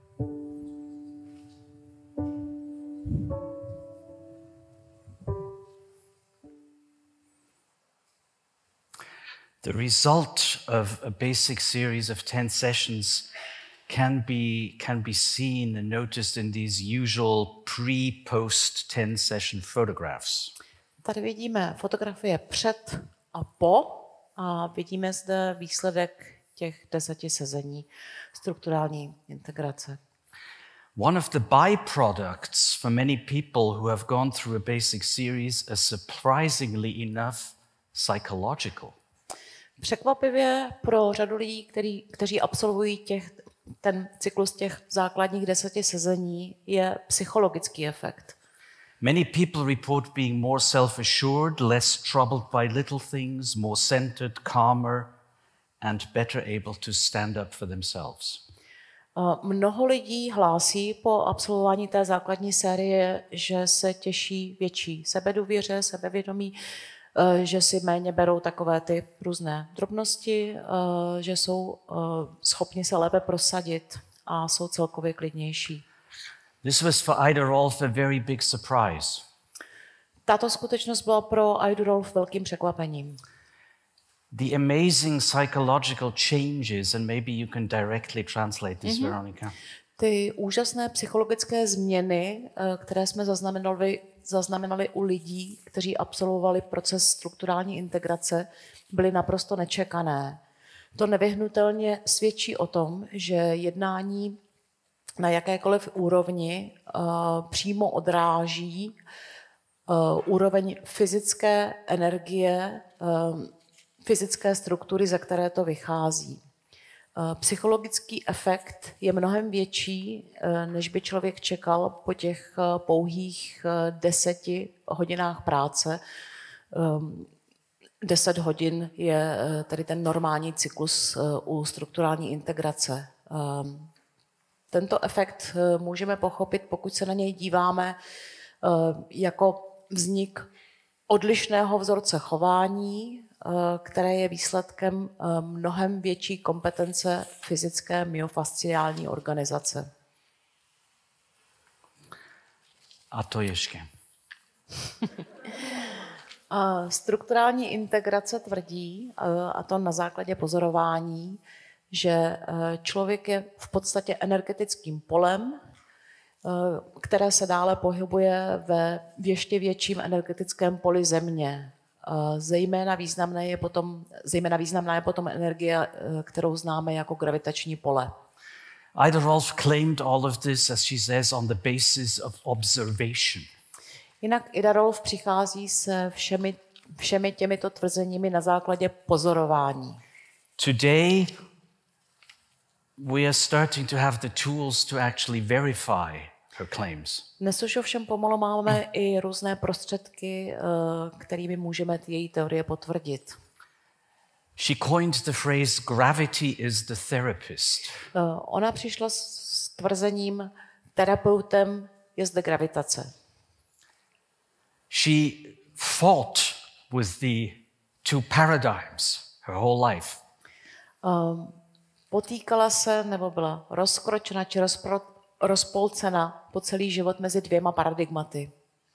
The result of a basic series of ten sessions can be, can be seen and noticed in these usual pre-post ten session photographs. Tady vidíme fotografie před a po a vidíme zde výsledek těch deseti sezení strukturální integrace. One of the byproducts for many people who have gone through a basic series is surprisingly enough psychological. Překvapivě pro řadu lidí, který, kteří absolvují těch, ten cyklus těch základních deseti sezení, je psychologický efekt. Many people report being more self-assured, less troubled by little things, more centered, calmer, and better able to stand up for themselves. Mnoho lidí hlásí po absolvování té základní série, že se těší větší sebedůvěře, sebevědomí, že si méně berou takové ty různé drobnosti, že jsou schopni se lépe prosadit a jsou celkově klidnější. This was for Ida Rolf a very big surprise. Tato skutečnost byla pro Idu Rolf velkým překvapením. The amazing psychological changes, and maybe you can directly translate this, mm-hmm. Veronica. Ty úžasné psychologické změny, které jsme zaznamenali, zaznamenali u lidí, kteří absolvovali proces strukturální integrace, byly naprosto nečekané. To nevyhnutelně svědčí o tom, že jednání na jakékoliv úrovni uh, přímo odráží uh, úroveň fyzické energie, uh, fyzické struktury, ze které to vychází. Psychologický efekt je mnohem větší, než by člověk čekal po těch pouhých deseti hodinách práce. Deset hodin je tedy ten normální cyklus u strukturální integrace. Tento efekt můžeme pochopit, pokud se na něj díváme jako vznik odlišného vzorce chování, které je výsledkem mnohem větší kompetence fyzické myofasciální organizace. A to ještě. Strukturální integrace tvrdí, a to na základě pozorování, že člověk je v podstatě energetickým polem, které se dále pohybuje ve ještě větším energetickém poli Země. Zejména významné je potom, zejména významná je potom energie, kterou známe jako gravitační pole. Ida Rolf claimed all of this, as she says, on the basis of observation. Jinak Ida Rolf přichází se všemi, všemi těmito tvrzeními na základě pozorování. Today, we are starting to have the tools to actually verify her claims. Dnes už ovšem pomalu máme i různé prostředky, kterými můžeme ty její teorie potvrdit. She coined the phrase gravity is the therapist. Ona přišla s tvrzením terapeutem je zde gravitace. She fought with the two paradigms her whole life. Um, potýkala se nebo byla rozkročena či rozpro, rozpolcena po celý život mezi dvěma paradigmaty.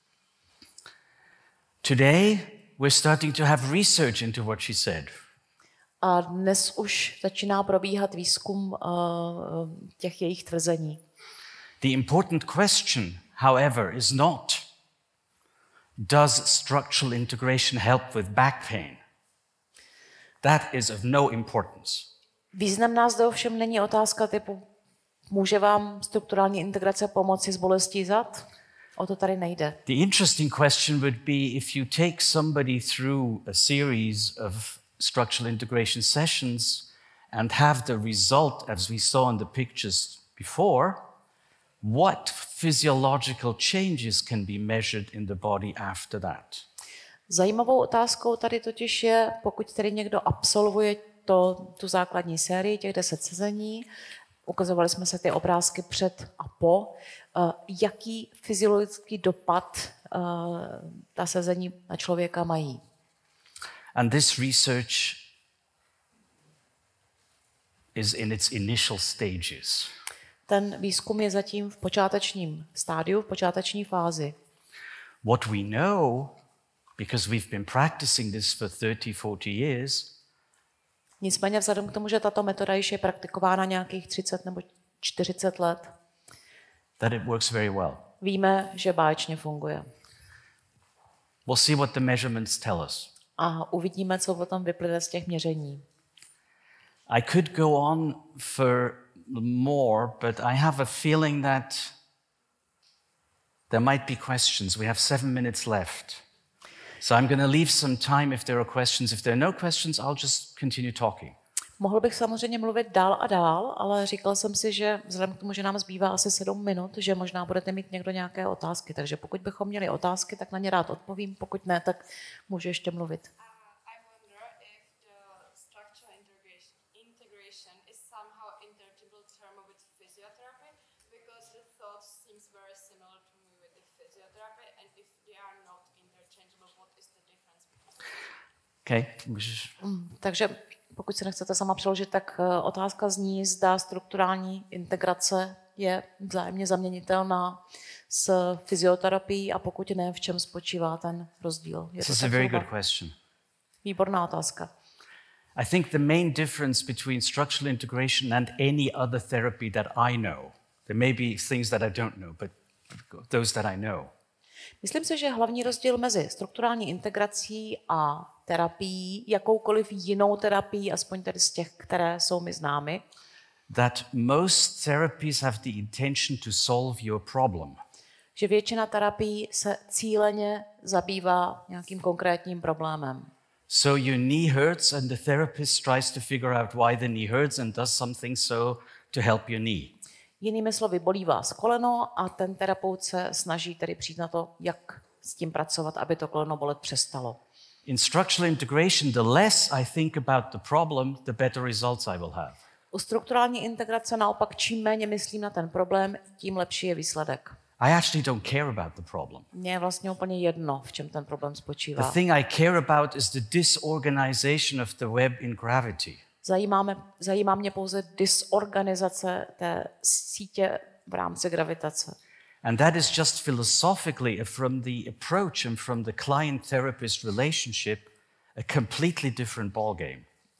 Today we're starting to have research into what she said. A dnes už začíná probíhat výzkum uh, těch jejich tvrzení. The important question, however, is not does structural integration help with back pain? That is of no importance. Významná zde ovšem není otázka typu může vám strukturální integrace pomoci s bolestí zad? O to tady nejde. The interesting question would be if you take somebody through a series of structural integration sessions and have the result as we saw in the pictures before, what physiological changes can be measured in the body after that? Zajímavou otázkou tady totiž je, pokud tedy někdo absolvuje to, tu základní sérii, těch deset sezení, ukazovali jsme se ty obrázky před a po, uh, jaký fyziologický dopad uh, ta sezení na člověka mají. And this research is in its initial stages. Ten výzkum je zatím v počátečním stádiu, v počáteční fázi. What we know, because we've been practicing this for thirty, forty years, nicméně vzhledem k tomu, že tato metoda již je praktikována nějakých třicet nebo čtyřicet let, that it works very well. Víme, že báječně funguje. We'll see what the measurements tell us. A uvidíme, co potom vyplyne z těch měření. I could go on for more, but I have a feeling that there might be questions. We have seven minutes left. So I'm going to leave some time if there are questions. If there are no questions, I'll just continue talking. Mohl bych samozřejmě mluvit dál a dál, ale říkal jsem si, že vzhledem k tomu, že nám zbývá asi sedm minut, že možná budete mít někdo nějaké otázky. Takže pokud bychom měli otázky, tak na ně rád odpovím. Pokud ne, tak můžu ještě mluvit. Okay. Mm, takže pokud si nechcete sama přeložit, tak uh, otázka zní, zda strukturální integrace je vzájemně zaměnitelná s fyzioterapií a pokud ne, v čem spočívá ten rozdíl. Je This to is a very good question. Výborná otázka. I think the main difference between structural integration and any other therapy that I know, there may be things that I don't know, but those that I know. Myslím si, že hlavní rozdíl mezi strukturální integrací a terapií, jakoukoliv jinou terapii, aspoň tedy z těch, které jsou mi známy, that most therapies have the intention to solve your problem. Že většina terapií se cíleně zabývá nějakým konkrétním problémem. So your knee hurts and the therapist tries to figure out why the knee hurts and does something so to help your knee. Jinými slovy, bolí vás koleno a ten terapeut se snaží tedy přijít na to, jak s tím pracovat, aby to koleno bolet přestalo. In structural integration, the less I think about the problem, the better results I will have. U strukturální integrace naopak, čím méně myslím na ten problém, tím lepší je výsledek. I actually don't care about the problem. Mně je vlastně úplně jedno, v čem ten problém spočívá. The thing I care about is the disorganization of the web in gravity. Zajímáme, zajímá mě pouze disorganizace té sítě v rámci gravitace. And that is just philosophically from the approach and from the client-therapist relationship a completely different ballgame.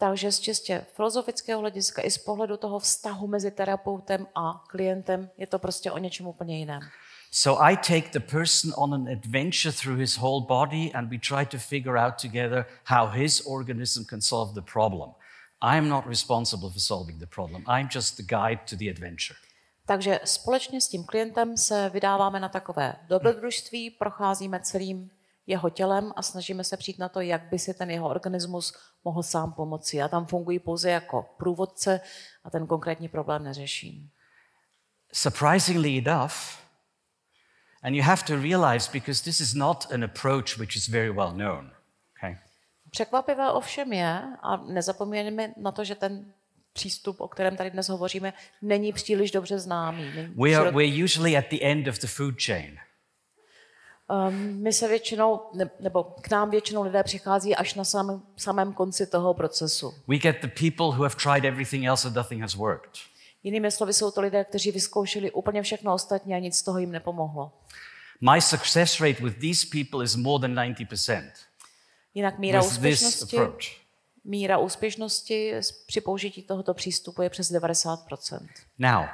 Takže z čistě filozofického hlediska i z pohledu toho vztahu mezi terapeutem a klientem je to prostě o něčem úplně jiném. So I take the person on an adventure through his whole body and we try to figure out together how his organism can solve the problem. I'm not responsible for solving the problem. I'm just the guide to the adventure. Takže společně s tím klientem se vydáváme na takové dobrodružství, procházíme celým jeho tělem a snažíme se přijít na to, jak by si ten jeho organismus mohl sám pomoci. Já tam funguji pouze jako průvodce a ten konkrétní problém neřeším. Surprisingly enough, and you have to realize, because this is not an approach which is very well known. Okay? Překvapivé ovšem je, a nezapomínáme na to, že ten přístup, o kterém tady dnes hovoříme, není příliš dobře známý. We are, we're usually at the end of the food chain. Um, my se většinou, ne, nebo k nám většinou lidé přichází až na samém, samém konci toho procesu. We get the people who have tried everything else and nothing has worked. Jinými slovy jsou to lidé, kteří vyzkoušeli úplně všechno ostatní a nic z toho jim nepomohlo. My success rate with these people is more than ninety percent. Jinak míra With this úspěšnosti, approach. míra úspěšnosti při použití tohoto přístupu je přes devadesát procent. Now,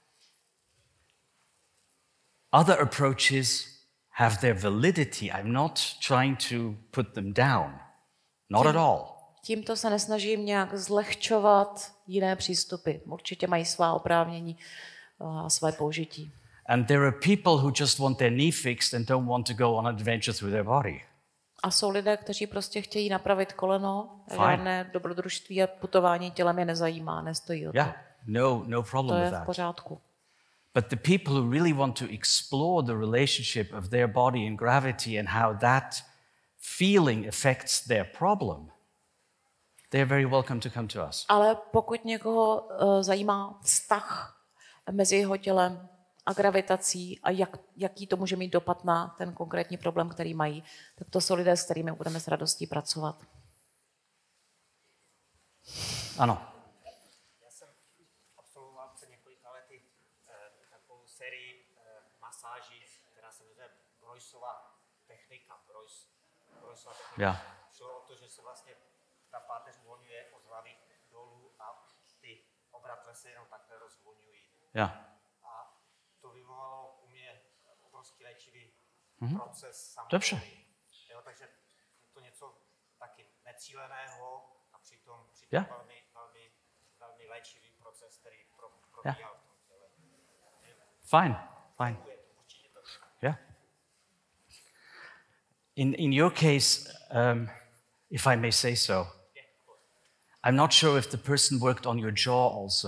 other approaches have their validity. I'm not trying to put them down. Not at all. Tímto se nesnažím nějak zlehčovat jiné přístupy. Určitě mají svá oprávnění a své použití. And there are people who just want their knee fixed and don't want to go on an adventure through their body. A jsou lidé, kteří prostě chtějí napravit koleno, Fine. žádné dobrodružství a putování tělem je nezajímá, nestojí o to. Yeah, no, no To problem je with v that. pořádku. But the people who really want to explore the relationship of their body and gravity and how that feeling affects their problem, they're very welcome to come to us. Ale pokud někoho uh, zajímá vztah mezi jeho tělem a gravitací a jak, jaký to může mít dopad na ten konkrétní problém, který mají, tak to jsou lidé, s kterými budeme s radostí pracovat. Ano. Já jsem absolvoval před několika lety eh, takovou sérii eh, masáží, která se jmenuje Royceova technika. Royce, Royceova technika. Yeah. Šlo o to, že se vlastně ta páteř uvolňuje od hlavy dolů a ty obratle se jenom takhle rozvolňují. Yeah. A to vyvolalo u mě obrovský léčivý Mhm. proces samotný. Dobře. Jo, takže je to něco taky necíleného a přitom, přitom Yeah. velmi, velmi, velmi léčivý proces, který pro, Yeah. probíhal v tom těle. Fine, fine. Yeah. In, in your case, um, if I may say so, I'm not sure if the person worked on your jaw also.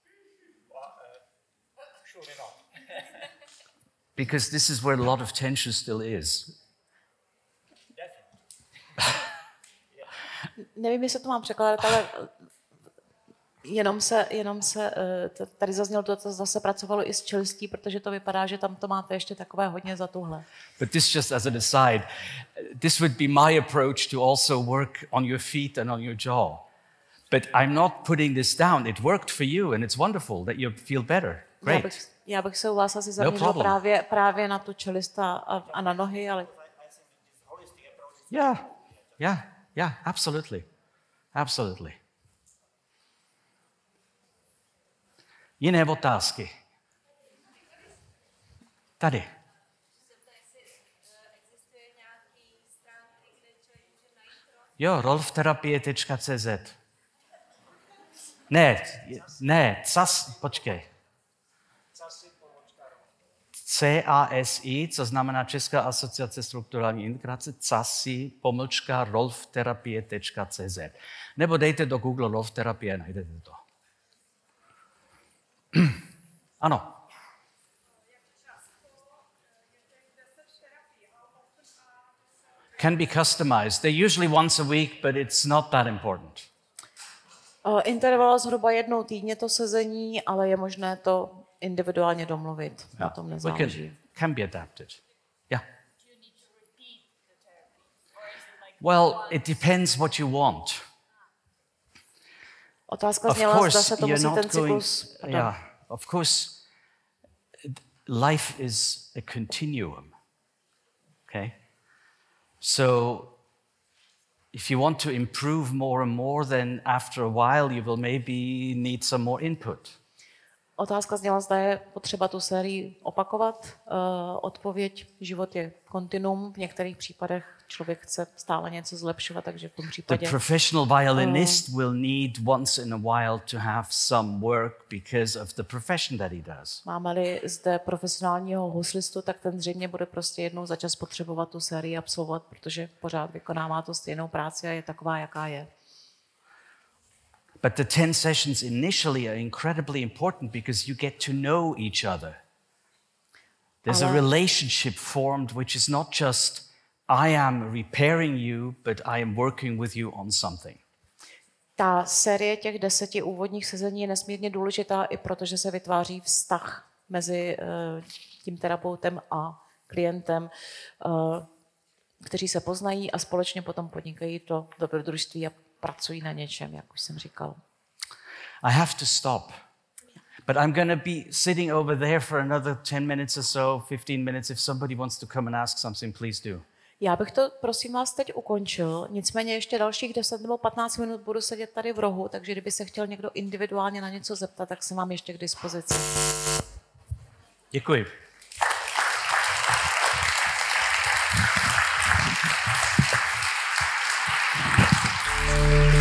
Surely not. Because this is where a lot of tension still is. Nevím, jestli to mám překládat, ale jenom se, jenom se eh, tady zaznělo to, co zase pracovalo i s čelistí, protože to vypadá, že tam to máte ještě takové hodně za tuhle. But this just as an aside, this would be my approach to also work on your feet and on your jaw. But I'm not putting this down. It worked for you and it's wonderful that you feel better. Já Great. bych, já bych se u vás asi zaměřil problem. právě, právě na tu čelist a, a na nohy, ale Yeah, yeah, yeah, absolutely. Absolutely. Jiné otázky? Tady. Jo, rolfterapie tečka cé zet. Ne, ne, cas, počkej. C A S I, co znamená Česká asociace strukturální integrace, casi, pomlčka, rolfterapie tečka cé zet. Nebo dejte do Google rolfterapie, najdete to. Ano. Can be customized. They're usually once a week, but it's not that important. uh, interval zhruba jednou týdně to sezení, ale je možné to individuálně domluvit. Na tom We nezáleží. can, can be adapted. Yeah. Well, it depends what you want. Otázka Of zněla, zda course, se to you're musí ten not going. cyklus... Yeah, of course, life is a continuum. Okay, so If you want to improve more and more, then after a while you will maybe need some more input. Otázka zněla, zda je potřeba tu sérii opakovat. Uh, odpověď, život je kontinuum. V některých případech člověk chce stále něco zlepšovat, takže v tom případě... The professional violinist uh, will need once in a while to have some work because of the profession that he does. Máme-li zde profesionálního huslistu, tak ten zřejmě bude prostě jednou za čas potřebovat tu sérii absolvovat, protože pořád vykonává tu stejnou práci a je taková, jaká je. But the ten sessions initially are incredibly important because you get to know each other. There's Ale... a relationship formed which is not just I am repairing you, but I am working with you on something. Ta série těch deseti úvodních sezení je nesmírně důležitá i proto, že se vytváří vztah mezi uh, tím terapeutem a klientem, uh, kteří se poznají a společně potom podnikají do dobrodružství a pracují na něčem, jak už jsem říkal. I have to stop. But I'm going to be sitting over there for another ten minutes or so, fifteen minutes. If somebody wants to come and ask something, please do. Já bych to, prosím vás, teď ukončil. Nicméně ještě dalších deset nebo patnáct minut budu sedět tady v rohu, takže kdyby se chtěl někdo individuálně na něco zeptat, tak jsem vám ještě k dispozici. Děkuji. Thank you.